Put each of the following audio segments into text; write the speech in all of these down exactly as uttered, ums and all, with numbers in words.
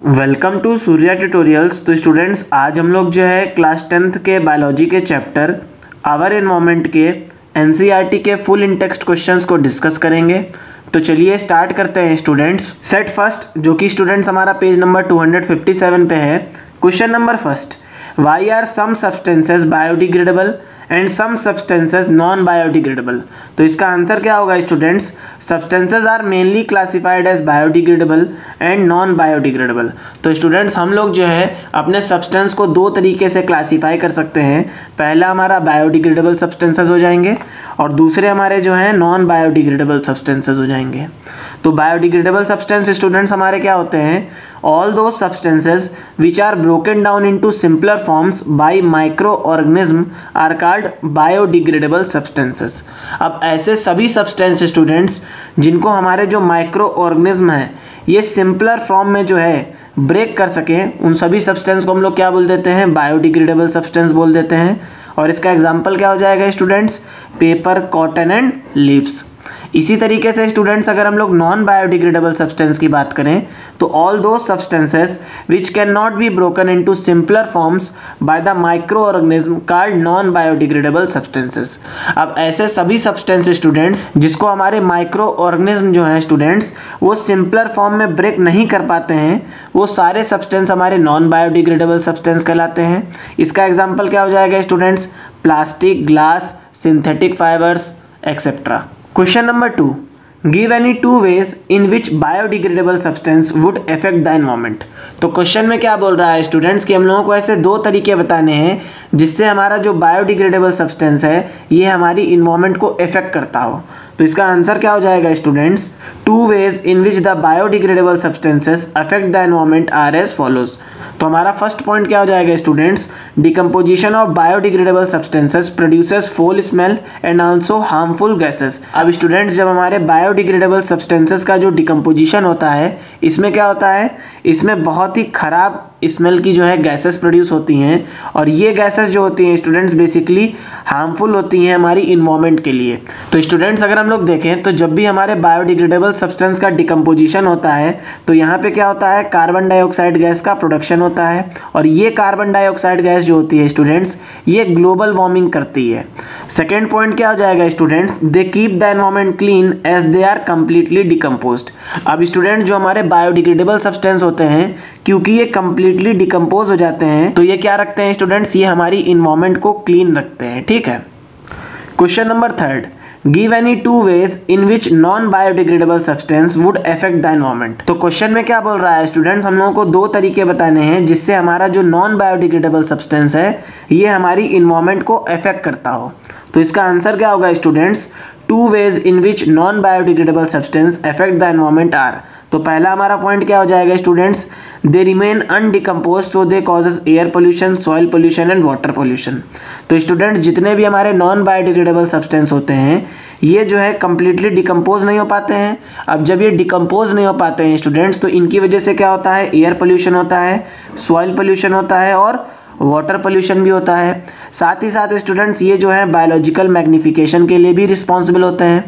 Welcome to Surya tutorials. तो students, आज हम लोग जो है क्लास टेंथ के बायोलॉजी के चैप्टर आवर एनवायरनमेंट के एनसीईआरटी के फुल इन टेक्स्ट क्वेश्चंस को डिस्कस करेंगे। तो चलिए स्टार्ट करते हैं स्टूडेंट्स। सेट फर्स्ट, जो कि स्टूडेंट्स हमारा page number two fifty seven पे है। Question number first, why are some substances biodegradable and some substances non biodegradable. तो इसका आंसर क्या होगा students? Substances are mainly classified as biodegradable and non biodegradable. तो स्टूडेंट्स, हम लोग जो है अपने सब्सटेंस को दो तरीके से क्लासीफाई कर सकते हैं। पहला हमारा बायोडिग्रेडेबल सब्सटेंसेस हो जाएंगे और दूसरे हमारे जो हैं नॉन बायोडिग्रेडेबल सब्सटेंसेस हो जाएंगे। तो बायोडिग्रेडेबल सब्सटेंस स्टूडेंट्स हमारे क्या होते हैं? All those substances which are broken down into simpler forms by micro organism are called biodegradable substances. अब ऐसे सभी सब्सटेंस स्टूडेंट्स जिनको हमारे जो माइक्रो ऑर्गेनिज्म है ये सिंपलर फॉर्म में जो है ब्रेक कर सकें, उन सभी सब्सटेंस को हम लोग क्या बोल देते हैं? बायोडिग्रेडेबल सब्सटेंस बोल देते हैं। और इसका एग्जाम्पल क्या हो जाएगा students? Paper, cotton and leaves. इसी तरीके से स्टूडेंट्स अगर हम लोग नॉन बायोडिग्रेडेबल सब्सटेंस की बात करें तो all those substances which can not be broken into simpler forms by the micro organism called non biodegradable substances. अब ऐसे सभी सब्सटेंस स्टूडेंट्स जिसको हमारे माइक्रो ऑर्गेनिज्म जो हैं स्टूडेंट्स वो सिंपलर फॉर्म में ब्रेक नहीं कर पाते हैं, वो सारे सब्सटेंस हमारे नॉन बायोडिग्रेडेबल सब्सटेंस कहलाते हैं। इसका एग्जाम्पल क्या हो जाएगा students? Plastic, glass, synthetic fibres etcetera. Question number two, give any two ways in which biodegradable substance would affect the environment. तो क्वेश्चन में क्या बोल रहा है स्टूडेंट्स कि हम लोगों को ऐसे दो तरीके बताने हैं जिससे हमारा जो बायोडिग्रेडेबल सब्सटेंस है ये हमारी इन्वायरमेंट को अफेक्ट करता हो। तो इसका आंसर क्या हो जाएगा students? Two ways in which the biodegradable substances affect the environment are as follows. तो हमारा फर्स्ट पॉइंट क्या हो जाएगा students? Decomposition of biodegradable substances produces foul smell and also harmful gases. अब स्टूडेंट्स, जब हमारे बायोडिग्रेडेबल सब्सटेंसेस का जो डिकम्पोजिशन होता है इसमें क्या होता है? इसमें बहुत ही खराब स्मेल की जो है गैसेस प्रोड्यूस होती हैं और ये गैसेस जो होती हैं स्टूडेंट्स बेसिकली हार्मफुल होती हैं हमारी इन्वायरमेंट के लिए। तो स्टूडेंट्स अगर हम लोग देखें तो जब भी हमारे बायोडिग्रेडेबल सब्सटेंस का डिकम्पोजिशन होता है तो यहाँ पे क्या होता है? कार्बन डाइऑक्साइड गैस का प्रोडक्शन होता है और ये कार्बन डाइऑक्साइड गैस जो होती है स्टूडेंट्स ये ग्लोबल वार्मिंग करती है। सेकेंड पॉइंट क्या हो जाएगा students? They keep the environment clean as they are completely decomposed. अब स्टूडेंट्स, जो हमारे बायोडिग्रेडेबल सब्सटेंस होते हैं क्योंकि ये कंप्लीटली डिकम्पोज हो जाते हैं तो ये क्या रखते हैं स्टूडेंट्स? ये हमारी इन्वायरमेंट को क्लीन रखते हैं। ठीक है। Question number third, give any two ways in which non biodegradable substance would affect the environment. तो क्वेश्चन में क्या बोल रहा है स्टूडेंट्स? हम लोगों को दो तरीके बताने हैं जिससे हमारा जो नॉन बायोडिग्रेडेबल सब्सटेंस है ये हमारी इन्वायरमेंट को अफेक्ट करता हो। तो इसका आंसर क्या होगा students? Two ways in which non biodegradable substance affect the environment are. तो पहला हमारा पॉइंट क्या हो जाएगा students? They remain undecompose so they causes air pollution, soil pollution and water pollution. तो स्टूडेंट्स, जितने भी हमारे नॉन बायोडिग्रेडेबल सब्सटेंस होते हैं ये जो है कंप्लीटली डिकम्पोज नहीं हो पाते हैं। अब जब ये डिकम्पोज नहीं हो पाते हैं स्टूडेंट्स तो इनकी वजह से क्या होता है? एयर पोल्यूशन होता है, सॉइल पोल्यूशन होता है और वाटर पोल्यूशन भी होता है। साथ ही साथ स्टूडेंट्स ये जो है बायोलॉजिकल मैग्निफिकेशन के लिए भी रिस्पॉन्सिबल होते हैं।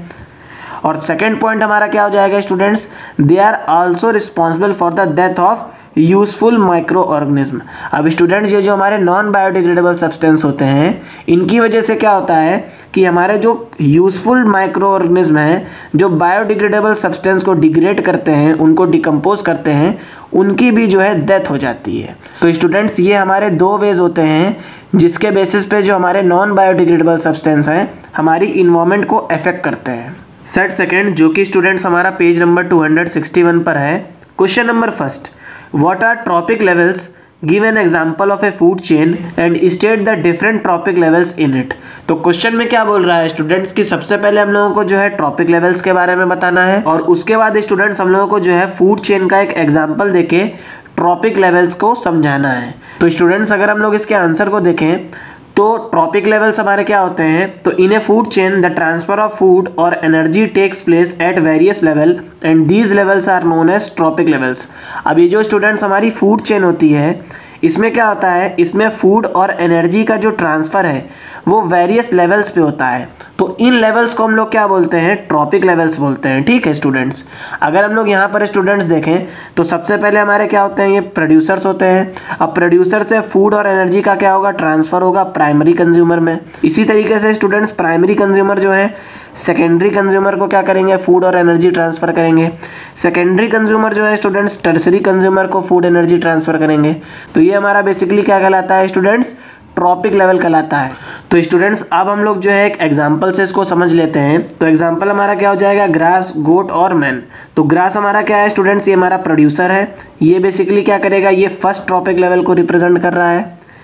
और सेकेंड पॉइंट हमारा क्या हो जाएगा students? They are also responsible for the death of useful micro organism. अब स्टूडेंट्स, ये जो हमारे नॉन बायोडिग्रेडेबल सब्सटेंस होते हैं इनकी वजह से क्या होता है कि हमारे जो यूजफुल माइक्रो ऑर्गेनिज्म हैं जो बायोडिग्रेडेबल सब्सटेंस को डिग्रेड करते हैं, उनको डिकम्पोज करते हैं, उनकी भी जो है डेथ हो जाती है। तो स्टूडेंट्स, ये हमारे दो वेज होते हैं जिसके बेसिस पे जो हमारे नॉन बायोडिग्रेडेबल सब्सटेंस हैं हमारी इन्वायरमेंट को अफेक्ट करते हैं। सेट सेकेंड, जो कि स्टूडेंट्स हमारा page number two sixty one पर है। Question number first, what are tropic levels? Give an example of a food chain and state the different tropic levels in it। तो question में क्या बोल रहा है स्टूडेंट्स कि सबसे पहले हम लोगों को जो है ट्रॉपिक लेवल्स के बारे में बताना है और उसके बाद स्टूडेंट्स हम लोगों को जो है फूड चेन का एक एग्जांपल देके ट्रॉपिक लेवल्स को समझाना है। तो स्टूडेंट्स अगर हम लोग इसके आंसर को देखें तो ट्रॉपिक लेवल्स हमारे क्या होते हैं? तो in a food chain the transfer of food और energy takes place at various level and these levels are known as tropic levels. अब ये जो स्टूडेंट्स हमारी फूड चेन होती है इसमें क्या होता है, इसमें फूड और एनर्जी का जो ट्रांसफ़र है वो वेरियस लेवल्स पे होता है। तो इन लेवल्स को हम लोग क्या बोलते हैं, ट्रॉपिक लेवल्स बोलते हैं। ठीक है स्टूडेंट्स, अगर हम लोग यहाँ पर स्टूडेंट्स देखें तो सबसे पहले हमारे क्या होते हैं, ये प्रोड्यूसर्स होते हैं। अब प्रोड्यूसर से फूड और एनर्जी का क्या होगा, ट्रांसफ़र होगा प्राइमरी कंज्यूमर में। इसी तरीके से स्टूडेंट्स प्राइमरी कंज्यूमर जो है सेकेंडरी कंज्यूमर को क्या करेंगे, फूड और एनर्जी ट्रांसफ़र करेंगे। सेकेंडरी कंज्यूमर जो है स्टूडेंट्स टर्सरी कंज्यूमर को फूड एनर्जी ट्रांसफ़र करेंगे। तो ये हमारा बेसिकली क्या कहलाता है स्टूडेंट्स, ट्रॉपिक लेवल कहलाता है। तो स्टूडेंट्स अब हम लोग जो है एक एग्जांपल से इसको समझ लेते हैं। तो एग्जांपल हमारा क्या हो जाएगा, ग्रास, गोट और मैन। तो ग्रास हमारा क्या है स्टूडेंट्स, ये हमारा प्रोड्यूसर है, ये बेसिकली क्या करेगा, ये फर्स्ट ट्रॉपिक लेवल को रिप्रेजेंट कर रहा है।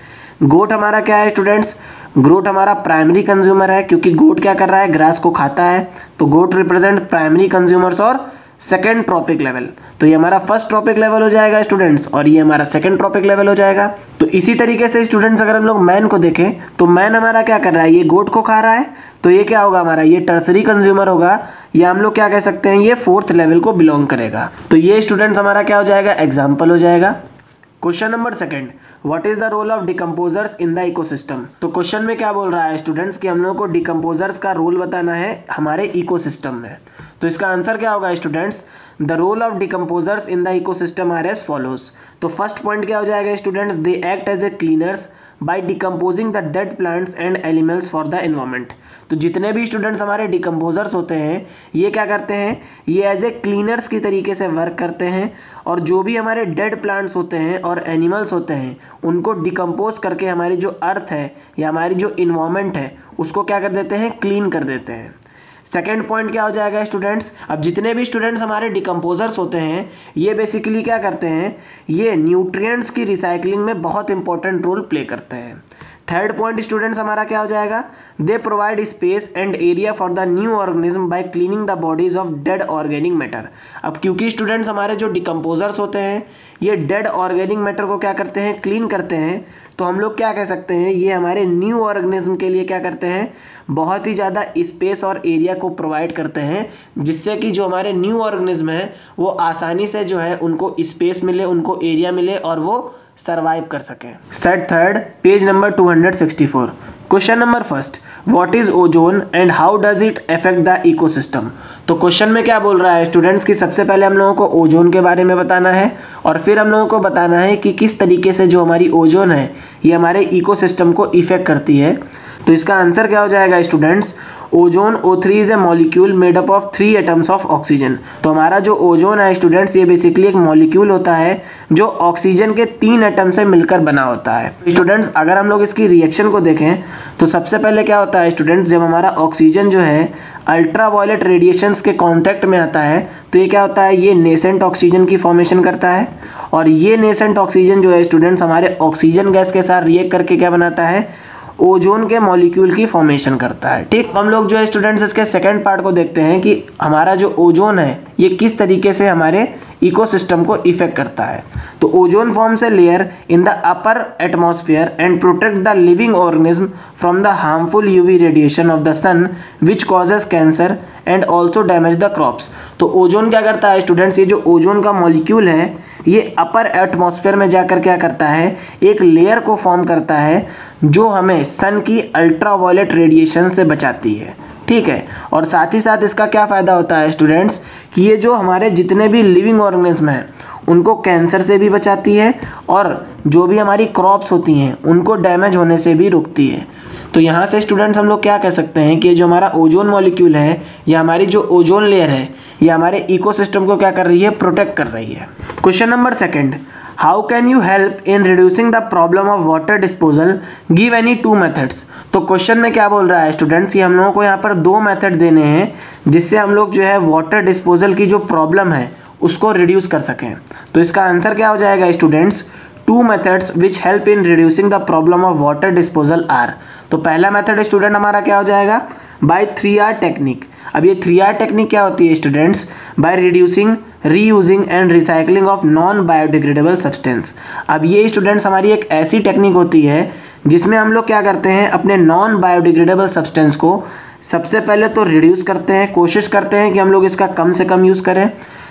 गोट हमारा क्या है स्टूडेंट्स, गोट हमारा प्राइमरी कंज्यूमर है, क्योंकि गोट क्या कर रहा है, ग्रास को खाता है। तो गोट रिप्रेजेंट प्राइमरी कंज्यूमर्स और सेकेंड ट्रॉपिक लेवल। तो ये हमारा फर्स्ट ट्रॉपिक लेवल हो जाएगा स्टूडेंट्स, और ये हमारा सेकेंड ट्रॉपिक लेवल हो जाएगा। तो इसी तरीके से स्टूडेंट्स अगर हम लोग मैन को देखें तो मैन हमारा क्या कर रहा है, ये गोट को खा रहा है। तो ये क्या होगा हमारा, ये टर्सरी कंज्यूमर होगा, या हम लोग क्या कह सकते हैं, ये फोर्थ लेवल को बिलोंग करेगा। तो ये स्टूडेंट्स हमारा क्या हो जाएगा, एग्जाम्पल हो जाएगा। Question number second, what is the role of decomposers in the ecosystem. तो क्वेश्चन में क्या बोल रहा है स्टूडेंट्स कि हम लोगों को डिकम्पोजर्स का रोल बताना है हमारे इकोसिस्टम में। तो इसका आंसर क्या होगा students, the role of decomposers in the ecosystem are as follows. तो फर्स्ट पॉइंट क्या हो जाएगा students, they act as a cleaners by decomposing the dead plants and animals for the environment. तो जितने भी स्टूडेंट्स हमारे डिकम्पोजर्स होते हैं ये क्या करते हैं, ये एज ए क्लीनर्स की तरीके से वर्क करते हैं, और जो भी हमारे डेड प्लांट्स होते हैं और एनिमल्स होते हैं उनको डिकम्पोज करके हमारी जो अर्थ है या हमारी जो इन्वायरमेंट है उसको क्या कर देते हैं, क्लीन कर देते हैं। सेकेंड पॉइंट क्या हो जाएगा स्टूडेंट्स, अब जितने भी स्टूडेंट्स हमारे डिकम्पोजर्स होते हैं ये बेसिकली क्या करते हैं, ये न्यूट्रिएंट्स की रिसाइकलिंग में बहुत इंपॉर्टेंट रोल प्ले करते हैं। थर्ड पॉइंट स्टूडेंट्स हमारा क्या हो जाएगा, they provide space and area for the new organism by cleaning the bodies of dead organic matter. अब क्योंकि स्टूडेंट्स हमारे जो डिकम्पोजर्स होते हैं ये डेड ऑर्गेनिक मैटर को क्या करते हैं, क्लीन करते हैं, तो हम लोग क्या कह सकते हैं, ये हमारे न्यू ऑर्गेनिज्म के लिए क्या करते हैं, बहुत ही ज़्यादा स्पेस और एरिया को प्रोवाइड करते हैं, जिससे कि जो हमारे न्यू ऑर्गेनिज्म है वो आसानी से जो है उनको स्पेस मिले, उनको एरिया मिले और वो सर्वाइव कर सके। Set third, page number two hundred sixty four. Question number first, what is ozone and how does it affect the ecosystem. तो क्वेश्चन में क्या बोल रहा है स्टूडेंट्स कि सबसे पहले हम लोगों को ओजोन के बारे में बताना है, और फिर हम लोगों को बताना है कि किस तरीके से जो हमारी ओजोन है ये हमारे इकोसिस्टम को इफेक्ट करती है। तो इसका आंसर क्या हो जाएगा students, ozone O three is a molecule made up of three atoms of oxygen. तो हमारा जो ओजोन है स्टूडेंट्स ये बेसिकली एक मॉलिक्यूल होता है जो ऑक्सीजन के तीन एटम से मिलकर बना होता है। स्टूडेंट्स अगर हम लोग इसकी रिएक्शन को देखें तो सबसे पहले क्या होता है स्टूडेंट्स, जब हमारा ऑक्सीजन जो है अल्ट्रा वायलेट रेडिएशंस के कांटेक्ट में आता है तो ये क्या होता है, ये नेसेंट ऑक्सीजन की फॉर्मेशन करता है, और ये नेसेंट ऑक्सीजन जो है स्टूडेंट्स हमारे ऑक्सीजन गैस के साथ रिएक्ट करके क्या बनाता है, ओजोन के मॉलिक्यूल की फॉर्मेशन करता है। ठीक, हम लोग जो है स्टूडेंट्स इसके सेकंड पार्ट को देखते हैं कि हमारा जो ओजोन है ये किस तरीके से हमारे इकोसिस्टम को इफेक्ट करता है। तो ozone forms a layer in the upper atmosphere and protect the living organism from the harmful UV radiation of the sun which causes cancer and also damage the crops. तो ozone क्या करता है students, ये जो ozone का molecule है ये upper atmosphere में जाकर क्या करता है, एक लेयर को फॉर्म करता है जो हमें सन की अल्ट्रा वायलेट रेडिएशन से बचाती है। ठीक है, और साथ ही साथ इसका क्या फ़ायदा होता है स्टूडेंट्स कि ये जो हमारे जितने भी लिविंग ऑर्गेनिज्म हैं उनको कैंसर से भी बचाती है, और जो भी हमारी क्रॉप्स होती हैं उनको डैमेज होने से भी रोकती है। तो यहाँ से स्टूडेंट्स हम लोग क्या कह सकते हैं कि जो हमारा ओजोन मॉलिक्यूल है या हमारी जो ओजोन लेयर है ये हमारे इकोसिस्टम को क्या कर रही है, प्रोटेक्ट कर रही है। Question number second, how can you help in reducing the problem of water disposal, give any two methods. तो क्वेश्चन में क्या बोल रहा है स्टूडेंट्स कि हम लोगों को यहाँ पर दो मेथड देने हैं जिससे हम लोग जो है वाटर डिस्पोजल की जो प्रॉब्लम है उसको रिड्यूस कर सकें। तो इसका आंसर क्या हो जाएगा students, two methods which help in reducing the problem of water disposal are. तो पहला मेथड स्टूडेंट हमारा क्या हो जाएगा, बाय थ्री आर टेक्निक। अब ये थ्री आर टेक्निक क्या होती है students, by reducing, reusing and recycling of non biodegradable substance. अब ये स्टूडेंट्स हमारी एक ऐसी टेक्निक होती है जिसमें हम लोग क्या करते हैं, अपने नॉन बायोडिग्रेडेबल सब्सटेंस को सबसे पहले तो रिड्यूस करते हैं, कोशिश करते हैं कि हम लोग इसका कम से कम यूज़ करें।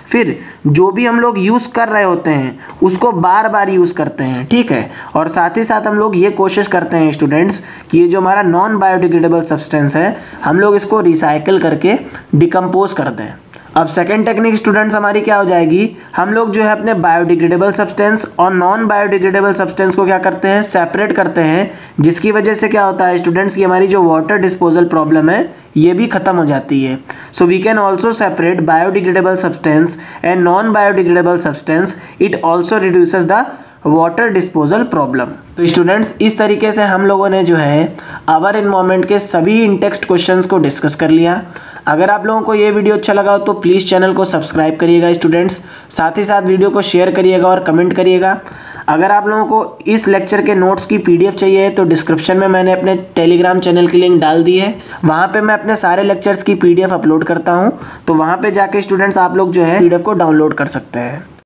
फिर जो भी हम लोग यूज़ कर रहे होते हैं उसको बार बार यूज़ करते हैं, ठीक है। और साथ ही साथ हम लोग ये कोशिश करते हैं स्टूडेंट्स कि ये जो हमारा नॉन बायोडिग्रेडेबल सब्सटेंस है हम लोग इसको रिसाइकिल करके डिकम्पोज कर दें। अब सेकेंड टेक्निक स्टूडेंट्स हमारी क्या हो जाएगी, हम लोग जो है अपने बायोडिग्रेडेबल सब्सटेंस और नॉन बायोडिग्रेडेबल सब्सटेंस को क्या करते हैं, सेपरेट करते हैं, जिसकी वजह से क्या होता है स्टूडेंट्स की हमारी जो वाटर डिस्पोजल प्रॉब्लम है ये भी खत्म हो जाती है। So we can also separate biodegradable substance and non biodegradable substance, it also reduces the water disposal problem. तो स्टूडेंट्स इस तरीके से हम लोगों ने जो है आवर एनवायरनमेंट के सभी इन टेक्स्ट क्वेश्चंस को डिस्कस कर लिया। अगर आप लोगों को ये वीडियो अच्छा लगा हो तो प्लीज़ चैनल को सब्सक्राइब करिएगा स्टूडेंट्स, साथ ही साथ वीडियो को शेयर करिएगा और कमेंट करिएगा। अगर आप लोगों को इस लेक्चर के नोट्स की पीडीएफ चाहिए तो डिस्क्रिप्शन में मैंने अपने टेलीग्राम चैनल की लिंक डाल दी है, वहाँ पे मैं अपने सारे लेक्चर्स की पीडीएफ अपलोड करता हूँ, तो वहाँ पे जाके स्टूडेंट्स आप लोग जो है पीडीएफ को डाउनलोड कर सकते हैं।